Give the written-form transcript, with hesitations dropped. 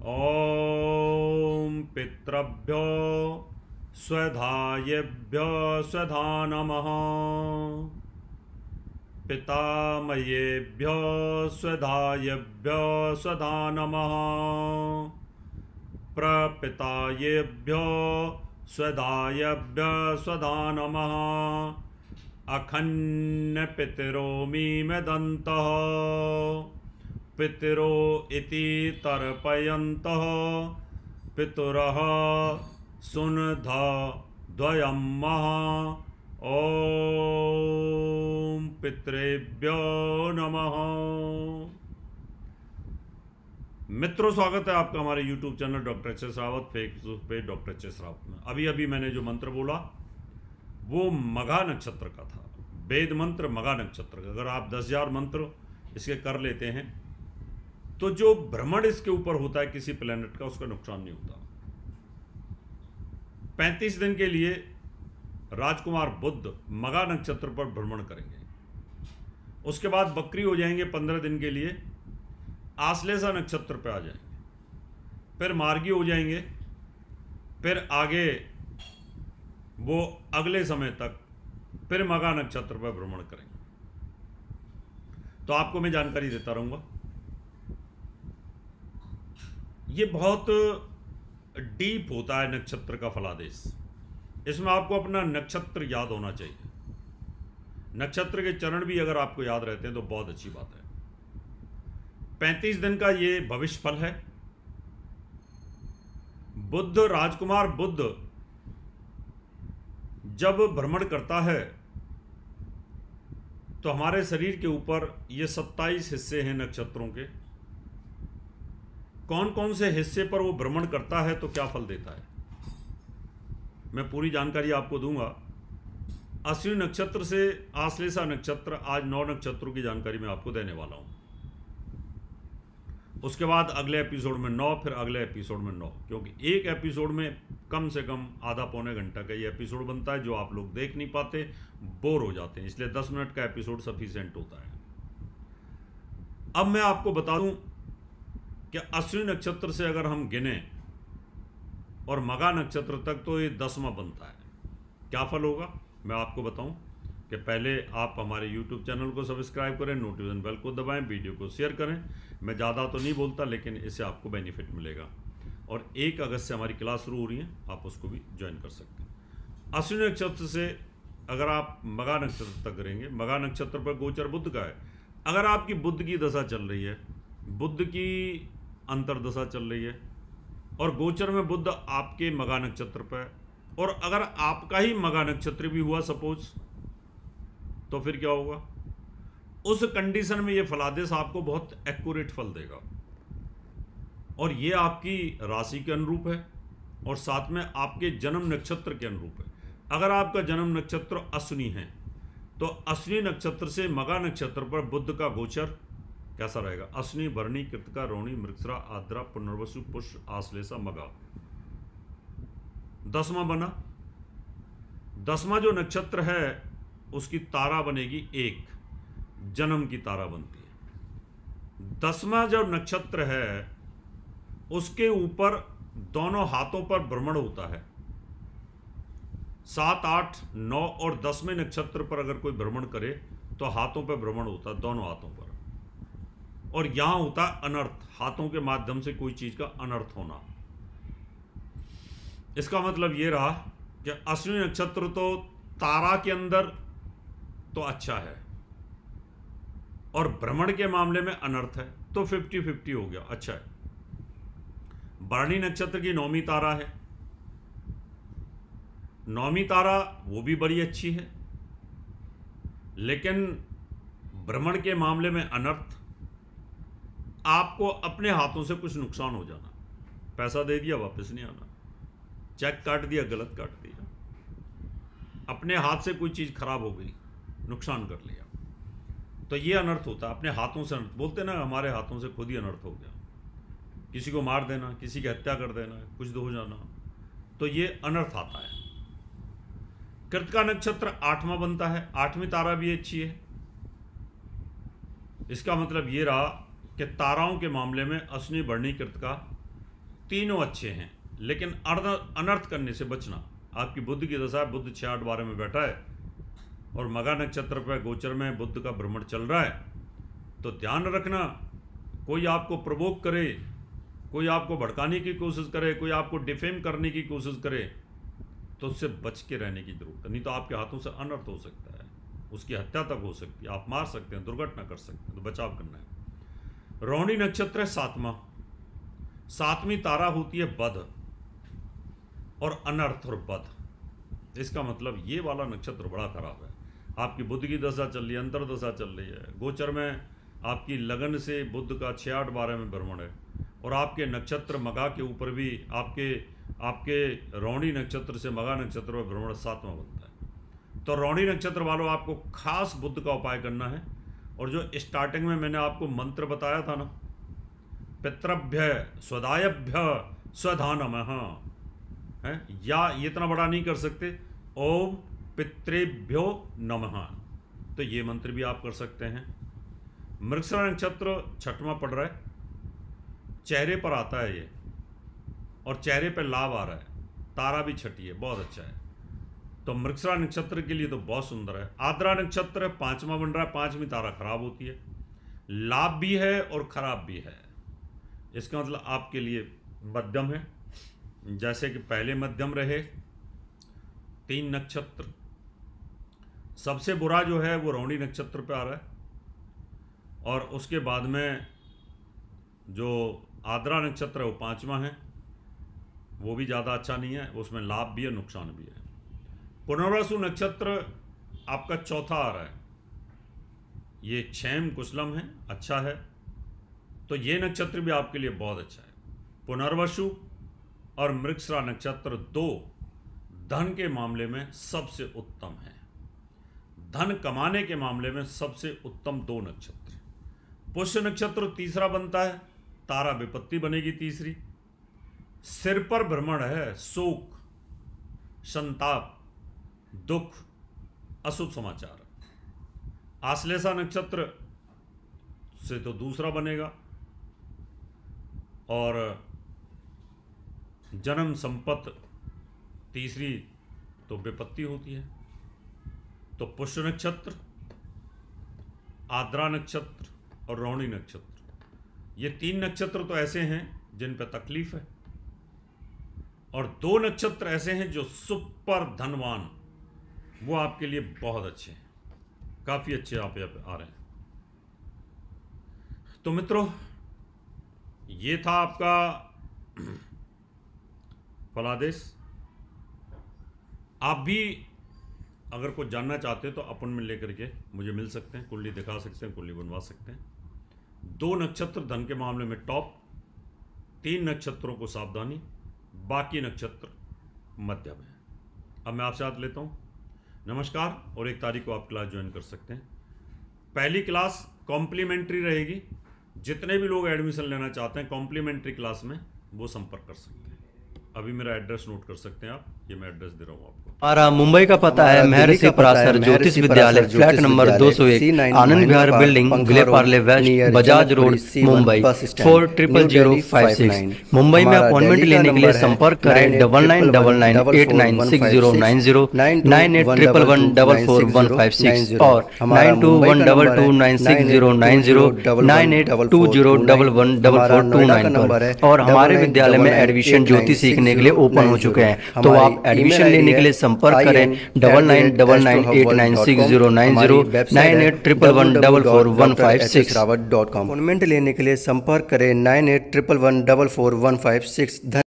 ॐ पितृभ्यो स्वधायेभ्यो स्वधा नमः। पितामहेभ्यो स्वधायेभ्यो स्वधा नमः। प्रपितायेभ्यो स्वधायेभ्यो स्वधा नमः। अखन्नपितरो मीमदन्तः पितरो इति तर्पयन्तः पितरः सुनधा द्वयम्मः। ॐ पितृभ्यो नमः। मित्रों, स्वागत है आपका हमारे YouTube channel doctor H S. Rawat, Facebook पे डॉक्टर एच.एस. रावत में। अभी मैंने जो मंत्र बोला वो मघा नक्षत्र का था, वेद मंत्र मघा नक्षत्र का। अगर आप 10,000 मंत्र इसके कर लेते हैं तो जो भ्रमण इसके ऊपर होता है किसी प्लेनेट का, उसका नुकसान नहीं होता। 35 दिन के लिए राजकुमार बुद्ध मघा नक्षत्र पर भ्रमण करेंगे। उसके बाद बकरी हो जाएंगे 15 दिन के लिए, आश्लेषा नक्षत्र पर आ जाएंगे, फिर मार्गी हो जाएंगे, फिर आगे वो अगले समय तक फिर मघा नक्षत्र पर भ्रमण करेंगे। तो आपको मैं जानकारी देता रहूंगा। ये बहुत डीप होता है नक्षत्र का फलादेश। इसमें आपको अपना नक्षत्र याद होना चाहिए। नक्षत्र के चरण भी अगर आपको याद रहते हैं तो बहुत अच्छी बात है। 35 दिन का ये भविष्य फल है। बुद्ध, राजकुमार बुद्ध जब भ्रमण करता है तो हमारे शरीर के ऊपर ये 27 हिस्से हैं नक्षत्रों के। कौन कौन से हिस्से पर वो भ्रमण करता है तो क्या फल देता है, मैं पूरी जानकारी आपको दूंगा। अश्विनी नक्षत्र से आश्लेषा नक्षत्र, आज 9 नक्षत्रों की जानकारी मैं आपको देने वाला हूं। उसके बाद अगले एपिसोड में 9, फिर अगले एपिसोड में 9, क्योंकि एक एपिसोड में कम से कम आधा पौने घंटा का ये एपिसोड बनता है, जो आप लोग देख नहीं पाते, बोर हो जाते हैं, इसलिए 10 मिनट का एपिसोड सफिशिएंट होता है। अब मैं आपको बता दूं कि अश्विनी नक्षत्र से अगर हम गिने और मघा नक्षत्र तक तो ये 10वां बनता है। क्या फल होगा मैं आपको बताऊं कि पहले आप हमारे YouTube चैनल को सब्सक्राइब करें, नोटिफिकेशन बेल को दबाएं, वीडियो को शेयर करें। मैं ज़्यादा तो नहीं बोलता, लेकिन इससे आपको बेनिफिट मिलेगा। और 1 अगस्त से हमारी क्लास शुरू हो रही है, आप उसको भी ज्वाइन कर सकते हैं। अश्विनी नक्षत्र से अगर आप मघा नक्षत्र तक करेंगे, मघा नक्षत्र पर गोचर बुद्ध का है। अगर आपकी बुद्ध की दशा चल रही है, बुद्ध की अंतरदशा चल रही है और गोचर में बुद्ध आपके मघा नक्षत्र पर, और अगर आपका ही मघा नक्षत्र भी हुआ सपोज, तो फिर क्या होगा? उस कंडीशन में ये फलादेश आपको बहुत एक्यूरेट फल देगा। और ये आपकी राशि के अनुरूप है और साथ में आपके जन्म नक्षत्र के अनुरूप है। अगर आपका जन्म नक्षत्र अश्विनी है तो अश्विनी नक्षत्र से मघा नक्षत्र पर बुद्ध का गोचर कैसा रहेगा? अश्विनी, भरणी, कृतिका, रोहिणी, मृगशिरा, आद्रा, पुनर्वसु, पुष्य, आश्लेषा, मघा। 10वां बना। 10वां जो नक्षत्र है उसकी तारा बनेगी 1, जन्म की तारा बनती है। 10वां जो नक्षत्र है उसके ऊपर दोनों हाथों पर भ्रमण होता है। 7, 8, 9 और 10वें नक्षत्र पर अगर कोई भ्रमण करे तो हाथों पर भ्रमण होता है, दोनों हाथों पर। और यहां होता है अनर्थ, हाथों के माध्यम से कोई चीज का अनर्थ होना। इसका मतलब यह रहा कि अश्विनी नक्षत्र तो तारा के अंदर तो अच्छा है और भ्रमण के मामले में अनर्थ है, तो 50-50 हो गया, अच्छा है। भरणी नक्षत्र की 9वीं तारा है। 9वीं तारा वो भी बड़ी अच्छी है, लेकिन भ्रमण के मामले में अनर्थ। आपको अपने हाथों से कुछ नुकसान हो जाना, पैसा दे दिया वापस नहीं आना, चेक काट दिया गलत काट दिया, अपने हाथ से कोई चीज खराब हो गई, नुकसान कर लिया, तो ये अनर्थ होता है। अपने हाथों से अनर्थ बोलते ना, हमारे हाथों से खुद ही अनर्थ हो गया। किसी को मार देना, किसी की हत्या कर देना, कुछ हो जाना, तो ये अनर्थ आता है। कृतिका नक्षत्र 8वां बनता है। 8वीं तारा भी अच्छी है। इसका मतलब ये रहा कि ताराओं के मामले में अश्विनी, भरणी, कृतिका तीनों अच्छे हैं, लेकिन अनर्थ करने से बचना। आपकी बुध की दशा, बुध 6-8-12 में बैठा है और मघा नक्षत्र पर गोचर में बुध का भ्रमण चल रहा है, तो ध्यान रखना, कोई आपको प्रवोक करे, कोई आपको भड़काने की कोशिश करे, कोई आपको डिफेम करने की कोशिश करे, तो उससे बच के रहने की जरूरत है। नहीं तो आपके हाथों से अनर्थ हो सकता है, उसकी हत्या तक हो सकती है, आप मार सकते हैं, दुर्घटना कर सकते हैं, तो बचाव करना है। रोहिणी नक्षत्र है 7वां, 7वीं तारा होती है बध, और अनर्थ और बध, इसका मतलब ये वाला नक्षत्र बड़ा खराब है। आपकी बुध की दशा चल रही है, अंतरदशा चल रही है, गोचर में आपकी लगन से बुध का 6-8-12 में भ्रमण है, और आपके नक्षत्र मघा के ऊपर भी आपके रोहिणी नक्षत्र से मघा नक्षत्र में भ्रमण 7वां बनता है। तो रोहिणी नक्षत्र वालों, आपको खास बुध का उपाय करना है। और जो स्टार्टिंग में मैंने आपको मंत्र बताया था ना, पितृभ्य स्वदायभ्य स्वधा नमः है, या ये इतना बड़ा नहीं कर सकते, ओम पितृभ्यो नमः, तो ये मंत्र भी आप कर सकते हैं। मृगशिरा नक्षत्र 6वां पड़ रहा है, चेहरे पर आता है ये, और चेहरे पर लाभ आ रहा है, तारा भी छठी है, बहुत अच्छा है। तो मृगशिरा नक्षत्र के लिए तो बहुत सुंदर है। आद्रा नक्षत्र 5वां बन रहा है, 5वीं तारा खराब होती है, लाभ भी है और खराब भी है। इसका मतलब आपके लिए मध्यम है, जैसे कि पहले मध्यम रहे 3 नक्षत्र। सबसे बुरा जो है वो रोहिणी नक्षत्र पे आ रहा है, और उसके बाद में जो आद्रा नक्षत्र है वो 5वां है, वो भी ज़्यादा अच्छा नहीं है, उसमें लाभ भी है नुकसान भी है। पुनर्वसु नक्षत्र आपका 4था आ रहा है, ये क्षेम कुशलम है, अच्छा है, तो ये नक्षत्र भी आपके लिए बहुत अच्छा है। पुनर्वसु और मृगशिरा नक्षत्र 2 धन के मामले में सबसे उत्तम है, धन कमाने के मामले में सबसे उत्तम 2 नक्षत्र। पुष्य नक्षत्र 3रा बनता है, तारा विपत्ति बनेगी 3री, सिर पर भ्रमण है, शोक, संताप, दुख, अशुभ समाचार। आश्लेषा नक्षत्र से तो 2रा बनेगा, और जन्म संपत्ति 3री तो विपत्ति होती है। तो पुष्य नक्षत्र, आद्रा नक्षत्र और रोहिणी नक्षत्र, ये 3 नक्षत्र तो ऐसे हैं जिन पर तकलीफ है, और 2 नक्षत्र ऐसे हैं जो सुपर धनवान, वो आपके लिए बहुत अच्छे हैं, काफ़ी अच्छे आप यहाँ पे आ रहे हैं। तो मित्रों, ये था आपका फलादेश। आप भी अगर कुछ जानना चाहते हैं तो अपॉइंटमेंट लेकर के मुझे मिल सकते हैं, कुंडली दिखा सकते हैं, कुंडली बनवा सकते हैं। 2 नक्षत्र धन के मामले में टॉप, 3 नक्षत्रों को सावधानी, बाकी नक्षत्र मध्यम है। अब मैं आपसे हाथ लेता हूँ, नमस्कार। और 1 तारीख को आप क्लास ज्वाइन कर सकते हैं। पहली क्लास कॉम्प्लीमेंट्री रहेगी, जितने भी लोग एडमिशन लेना चाहते हैं कॉम्प्लीमेंट्री क्लास में, वो संपर्क कर सकते हैं। अभी मेरा एड्रेस नोट कर सकते हैं आप, ये मैं एड्रेस दे रहा हूँ आपको। हमारा मुंबई का पता है महर्षि Parashar Jyotish Vidyalaya, flat number 201, Anand Vihar building, Vile Parle west, Bajaj road, Mumbai 400056। Mumbai में अपॉइंटमेंट लेने के लिए संपर्क करें 9999896090, 9811144156 और 9212296090, 9820114429 पर। और हमारे विद्यालय में एडमिशन ज्योतिष सीखने के लिए ओपन हो चुके हैं, तो आप एडमिशन लेने के लिए संपर्क करें 9999896090, 9811144156। अपॉइंटमेंट लेने के लिए संपर्क करें 9811144156।